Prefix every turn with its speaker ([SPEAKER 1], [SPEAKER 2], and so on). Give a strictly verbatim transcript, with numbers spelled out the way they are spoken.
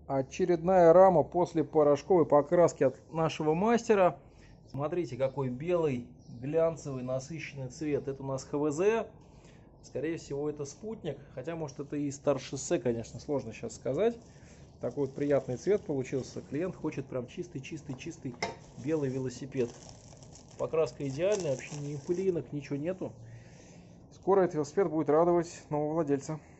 [SPEAKER 1] Очередная рама после порошковой покраски от нашего мастера. Смотрите, какой белый, глянцевый, насыщенный цвет. Это у нас ха вэ зэ. Скорее всего, это спутник. Хотя, может, это и Star шоссе, конечно, сложно сейчас сказать. Такой вот приятный цвет получился. Клиент хочет прям чистый-чистый-чистый белый велосипед. Покраска идеальная, вообще ни пылинок, ничего нету. Скоро этот велосипед будет радовать нового владельца.